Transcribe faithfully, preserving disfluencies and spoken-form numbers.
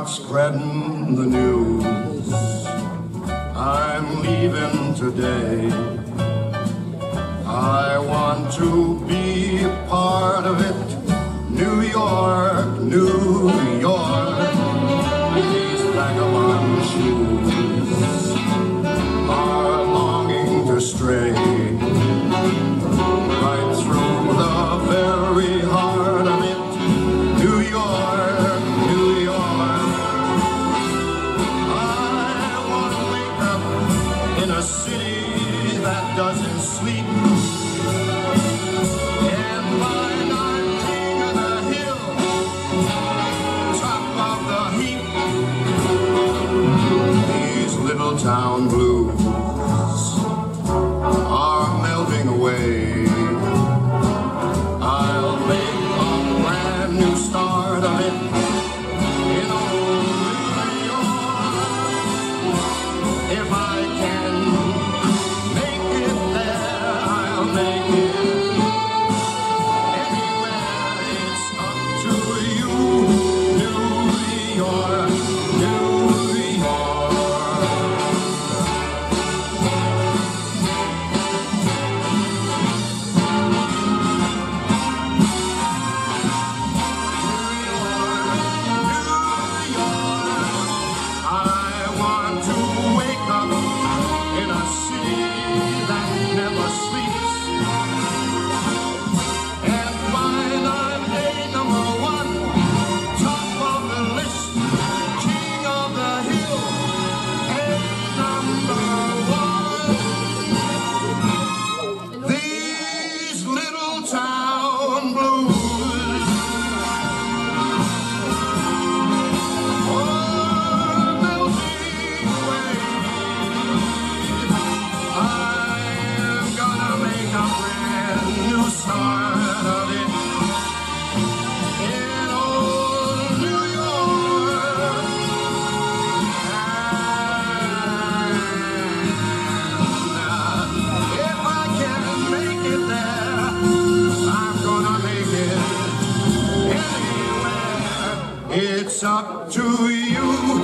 start spreading the news. I'm leaving today. I want to be a part of it. New York, New York, these vagabond shoes are longing to stray right through the very heart of it. New York, New York, I want to wake up in a city that doesn't sleep. Town blues are melting away. I'll make a brand new start of it in old New York. If I can make it there, I'll make it anywhere. It's up to you, New York, New York. It's up to you.